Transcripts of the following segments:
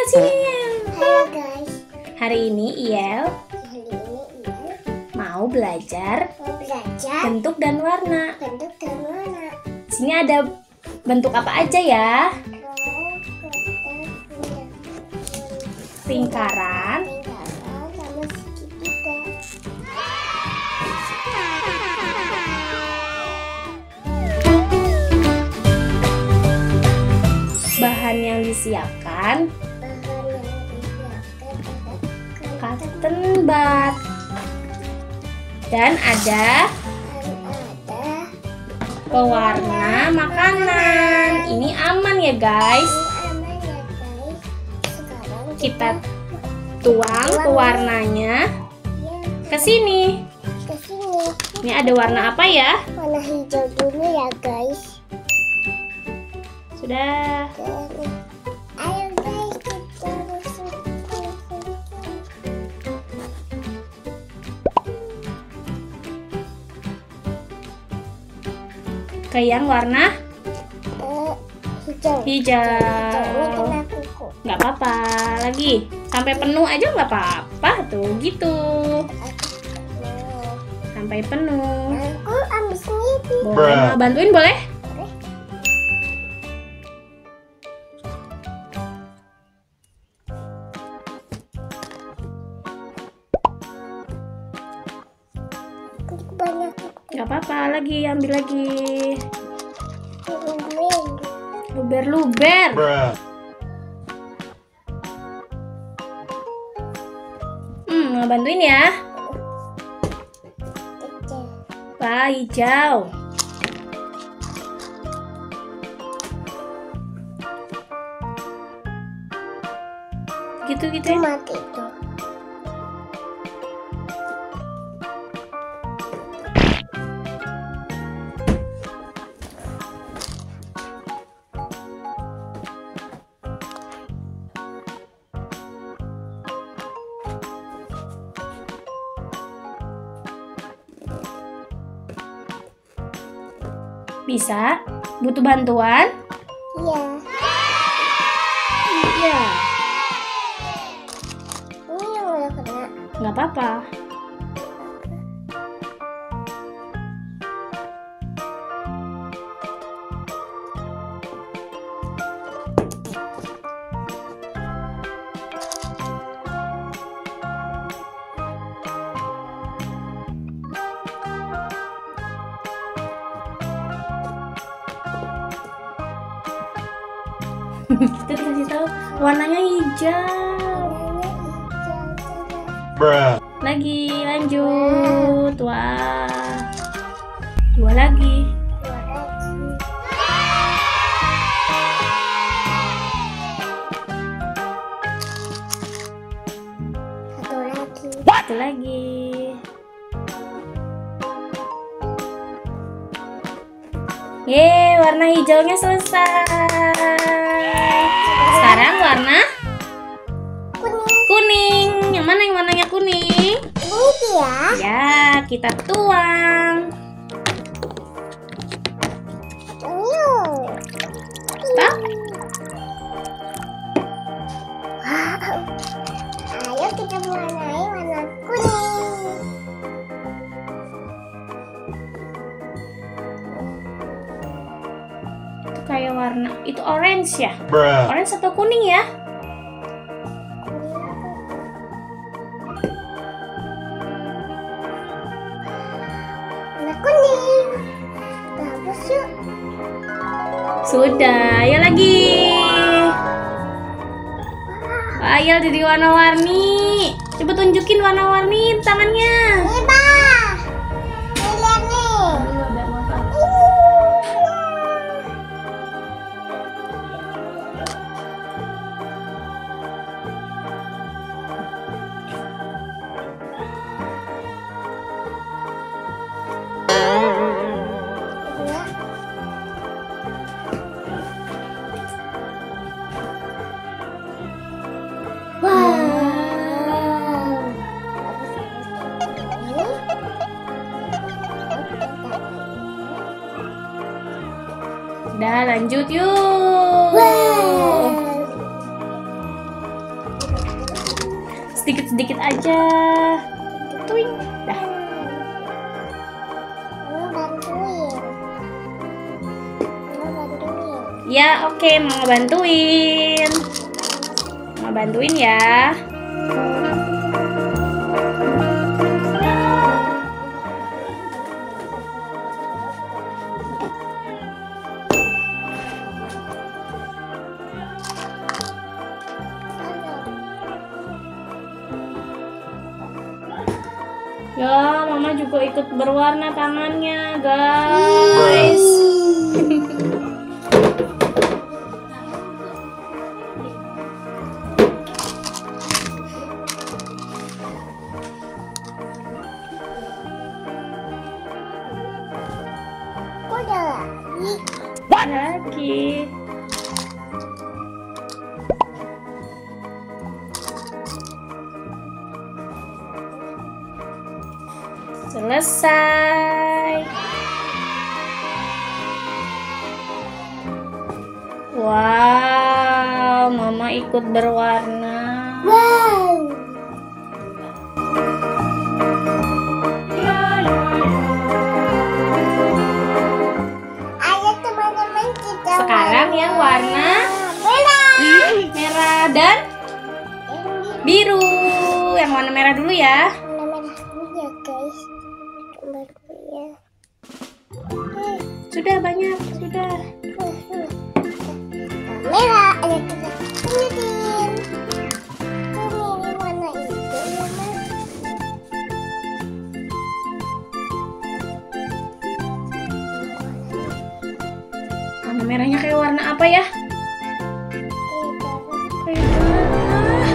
sini Iel. Halo guys. Hari ini Iel mau belajar bentuk dan warna. Di sini ada bentuk apa aja ya? Lingkaran, sama segitiga. bahan yang disiapkan cotton bud, dan ada pewarna makanan. Ini aman ya guys. Kita tuang pewarnanya ke sini. Ini ada warna apa ya? Warna hijau dulu ya guys. Sudah. Ayo guys, kita ke yang warna hijau. hijau. Kena kuku. Nggak apa-apa, lagi sampai penuh aja nggak apa-apa tuh, gitu. Sampai penuh. Aku ambil sendiri. Boleh, mau bantuin boleh? Banyak Nggak apa-apa, lagi ambil lagi. kukuin. Luber-luber. Mau bantuin ya? Kecil. Wah, hijau. Gitu-gitu ya. Mati itu. Bisa? Butuh bantuan? Iya. Iya. Ini yang udah kena. Nggak apa-apa. Kita dikasih tahu warnanya hijau. Lagi lanjut. Wah. Dua lagi. Satu lagi. Satu lagi. Yeay, warna hijaunya selesai. Sekarang warna kuning. Yang mana yang warnanya kuning? Ini dia. Ya, kita tuang. Stop. Ayo kita warnai warna kuning. Itu kayak warna, itu orange ya? Orange atau kuning ya? Warna kuning. Bagus yuk. Sudah, ya lagi. Wah, Ayel jadi warna-warni. Coba tunjukin warna-warni tangannya. Nih bah. Nih lihat nih. Udah lanjut yuk. Sedikit-sedikit aja. Tuing. Dah. Ya, oke, mau bantuin. Mau bantuin ya. Ya, mama juga ikut berwarna tangannya, guys. Lagi. Selesai. Wow, mama ikut berwarna. Wow. Ayo teman-teman kita. Sekarang yang warna merah dan biru. Yang warna merah dulu ya. Guys, ya. Sudah banyak, sudah. Merah, ayo kita lanjutin. Ini mana itu, Mama? Warna merahnya kayak warna apa ya? Kayak darah.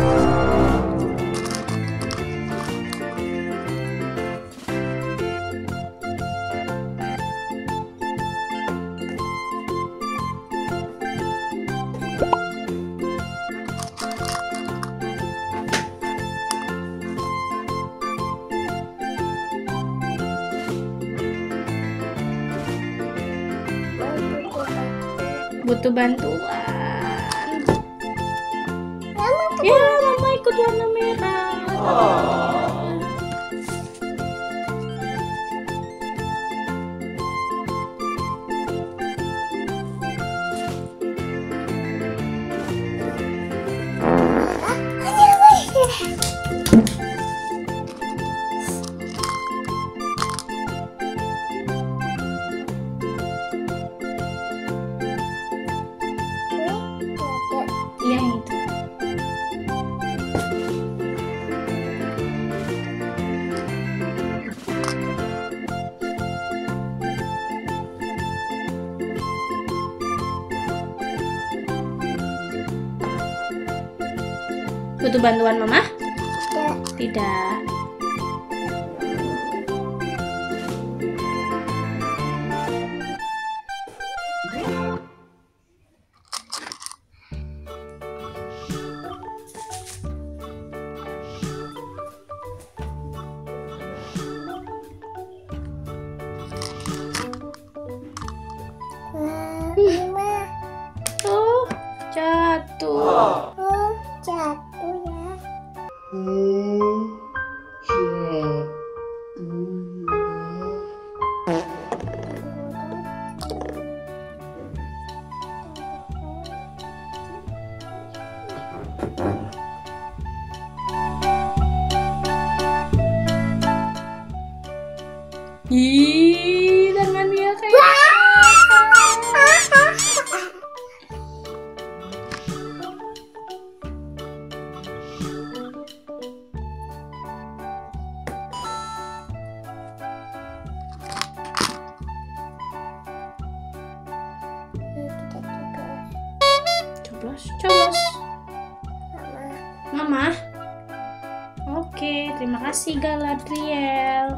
Butuh bantuan. Ya, mama ikut warna merah. Iya, yang itu. Butuh bantuan mama? Tidak. Oh, jatuh. Jatuh ya. Ih, tangan dia kayak coblos. Mama. Oke, terima kasih Galadriel.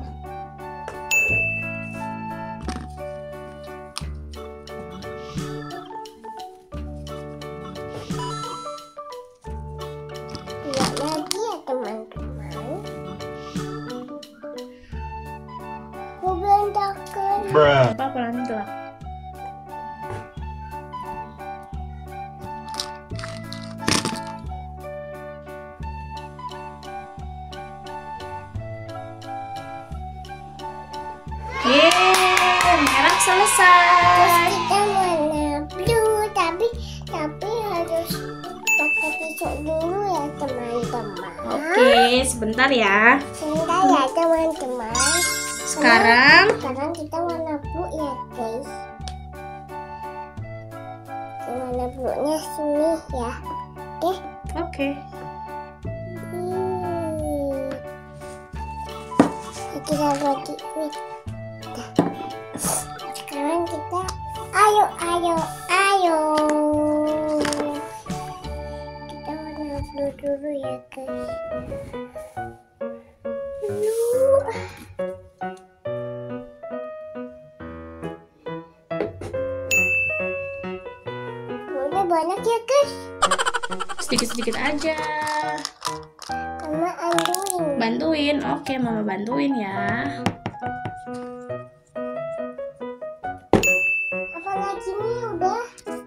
Lihat lagi ya teman-teman. Mau berantakan. Apa nanti lah. selesai. Kita warna blue, tapi harus pakai tisu dulu ya teman-teman. Oke, sebentar ya. Sebentar ya teman-teman. Sekarang kita warna blue ya guys. Warna blue-nya sini ya. Oke. Kita bagi. Sekarang kita ayo. Kita warna blue dulu ya guys. Blue banyak ya guys. Sedikit-sedikit aja. Mama Bantuin. Oke, Mama bantuin ya. Apalagi nih udah.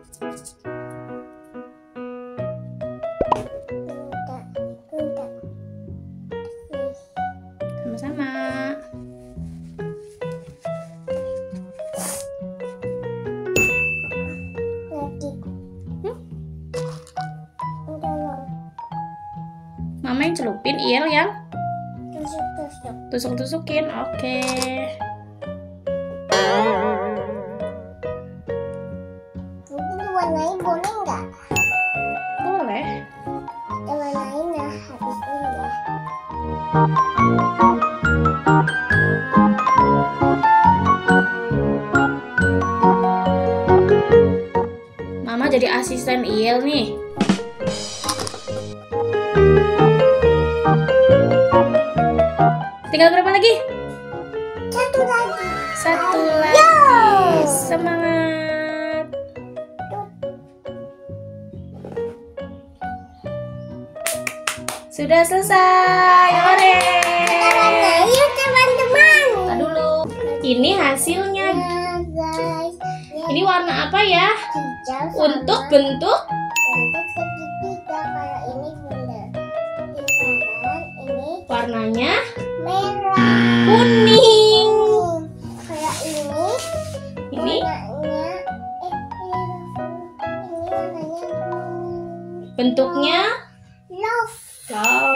Bentar. Sama-sama. Lagi. Udah loh. Mama yang celupin, Il yang Tusuk-tusuk. tusuk-tusukin. Oke. Mungkin diwarnain boleh nggak? Boleh. Kita warnain ya habis ini ya. Mama jadi asisten Il nih. Tinggal berapa lagi? Satu lagi. Satu lagi. Semangat. Sudah selesai. Hore. Ayo teman-teman. Kita dulu. Ini hasilnya. Ya guys. Ini warna apa ya? Hijau sama Untuk bentuk untuk segitiga. Kalau ini bundar. Lingkaran ini warnanya merah. kuning. Kalau ini Ini warnanya ini warnanya bentuknya love. love.